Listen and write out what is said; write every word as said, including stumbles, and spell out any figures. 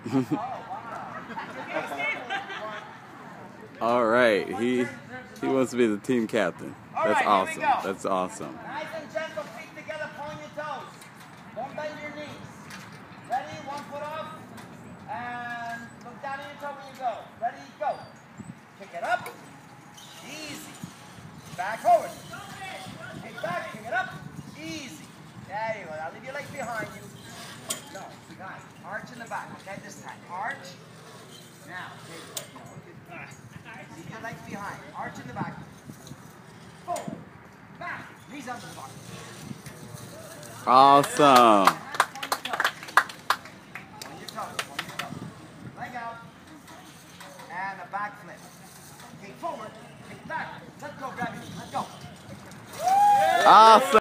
All right, he he wants to be the team captain. That's awesome. That's awesome. Nice and gentle, feet together, point your toes. Don't bend your knees. Ready? One foot off. And look down at your toe when you go. Ready? Go. Kick it up. Easy. Back forward. Kick back, kick it up. Easy. There you go. I'll leave your legs behind you. No, guys. Arch in the back. Okay, this time. Arch. Now, okay. Leave your legs behind. Arch in the back. Forward. Back. Knees under the box. Awesome. Point your toes. Point your toes. Leg out. And a back flip. Kick forward. Kick back. Let go. Grab your knee. Let go. Awesome.